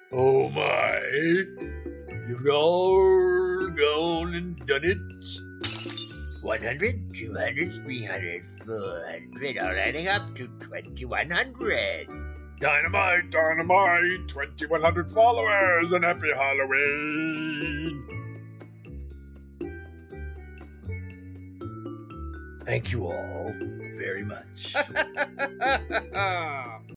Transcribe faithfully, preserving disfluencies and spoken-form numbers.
Oh my. You've all gone and done it. one hundred, two hundred, three hundred, four hundred, all adding up to twenty-one hundred. Dynamite, dynamite, twenty-one hundred followers, and happy Halloween! Thank you all very much.